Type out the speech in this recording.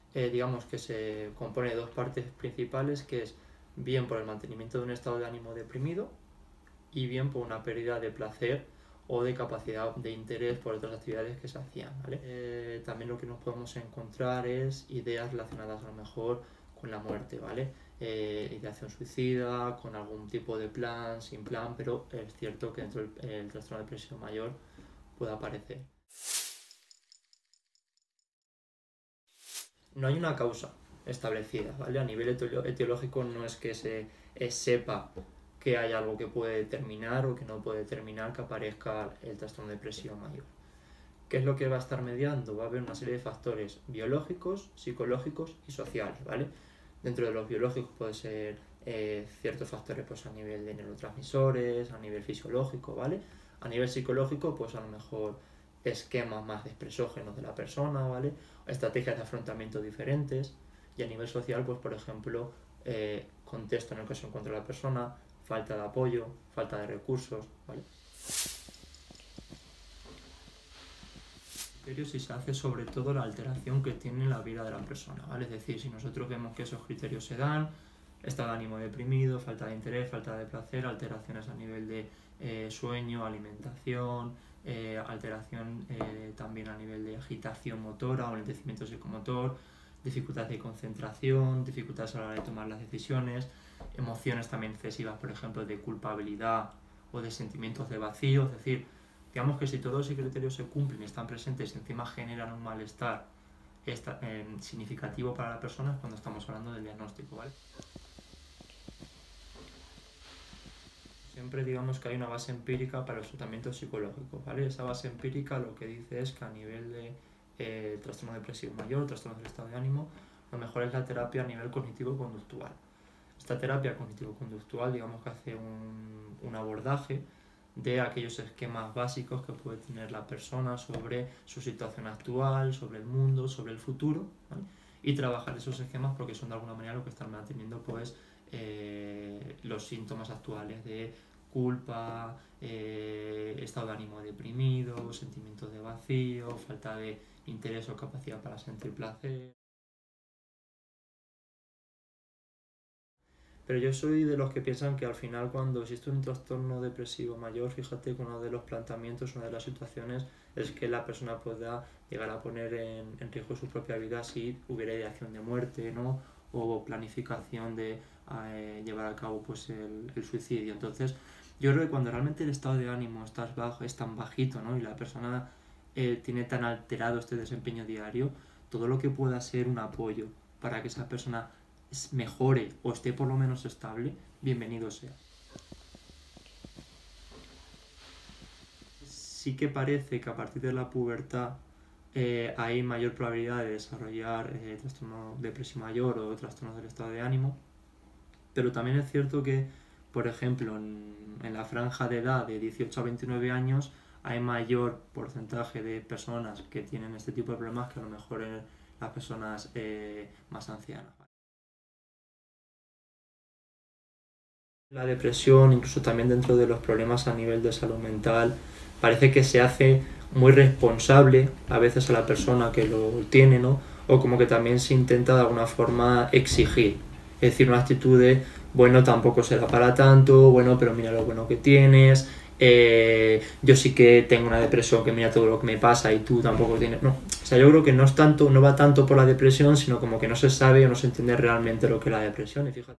digamos que se compone de dos partes principales, que es bien por el mantenimiento de un estado de ánimo deprimido y bien por una pérdida de placer o de capacidad de interés por otras actividades que se hacían, ¿vale? También lo que nos podemos encontrar es ideas relacionadas a lo mejor con la muerte, ¿vale? Ideación suicida, con algún tipo de plan, sin plan, pero es cierto que dentro del trastorno de depresión mayor puede aparecer. No hay una causa establecida, ¿vale? A nivel etiológico no es que se sepa que hay algo que puede determinar o que no puede determinar que aparezca el trastorno de depresión mayor. ¿Qué es lo que va a estar mediando? Va a haber una serie de factores biológicos, psicológicos y sociales, ¿vale? Dentro de los biológicos puede ser ciertos factores pues, a nivel de neurotransmisores, a nivel fisiológico, ¿vale? A nivel psicológico, pues a lo mejor esquemas más expresógenos de la persona, ¿vale? Estrategias de afrontamiento diferentes. Y a nivel social, pues por ejemplo, contexto en el que se encuentra la persona, falta de apoyo, falta de recursos, ¿vale? Si se hace sobre todo la alteración que tiene la vida de la persona, ¿vale? Es decir, si nosotros vemos que esos criterios se dan, estado de ánimo deprimido, falta de interés, falta de placer, alteraciones a nivel de sueño, alimentación, alteración también a nivel de agitación motora o lentecimiento psicomotor, dificultades de concentración, dificultades a la hora de tomar las decisiones, emociones también excesivas, por ejemplo, de culpabilidad o de sentimientos de vacío, es decir, digamos que si todos esos criterios se cumplen y están presentes y encima generan un malestar significativo para la persona, es cuando estamos hablando del diagnóstico, ¿vale? Siempre digamos que hay una base empírica para los tratamientos psicológicos, ¿vale? Esa base empírica lo que dice es que a nivel de trastorno depresivo mayor, trastorno del estado de ánimo, lo mejor es la terapia a nivel cognitivo-conductual. Esta terapia cognitivo-conductual digamos que hace un abordaje de aquellos esquemas básicos que puede tener la persona sobre su situación actual, sobre el mundo, sobre el futuro, ¿vale? Y trabajar esos esquemas porque son de alguna manera lo que están manteniendo pues los síntomas actuales de culpa, estado de ánimo deprimido, sentimientos de vacío, falta de interés o capacidad para sentir placer. Pero yo soy de los que piensan que al final cuando existe un trastorno depresivo mayor, fíjate que uno de los planteamientos, una de las situaciones es que la persona pueda llegar a poner en riesgo su propia vida si hubiera ideación de muerte, ¿no? O planificación de llevar a cabo pues el suicidio. Entonces yo creo que cuando realmente el estado de ánimo es tan bajito, ¿no? Y la persona tiene tan alterado este desempeño diario, todo lo que pueda ser un apoyo para que esa persona mejore o esté por lo menos estable, bienvenido sea. Sí que parece que a partir de la pubertad hay mayor probabilidad de desarrollar trastorno depresivo mayor o trastornos del estado de ánimo, pero también es cierto que, por ejemplo, en la franja de edad de 18 a 29 años hay mayor porcentaje de personas que tienen este tipo de problemas que a lo mejor en las personas más ancianas. La depresión, incluso también dentro de los problemas a nivel de salud mental, parece que se hace muy responsable a veces a la persona que lo tiene, ¿no? O como que también se intenta de alguna forma exigir. Es decir, una actitud de, bueno, tampoco será para tanto, bueno, pero mira lo bueno que tienes, yo sí que tengo una depresión, que mira todo lo que me pasa y tú tampoco tienes... No, o sea, yo creo que no va tanto por la depresión, sino como que no se sabe o no se entiende realmente lo que es la depresión. Y fíjate.